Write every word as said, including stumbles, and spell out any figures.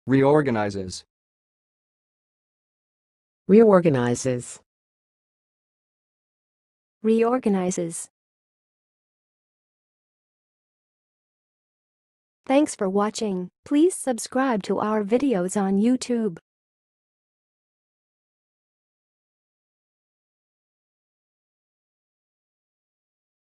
reorganizes, reorganizes, reorganizes. Thanks for watching. Please subscribe to our videos on YouTube.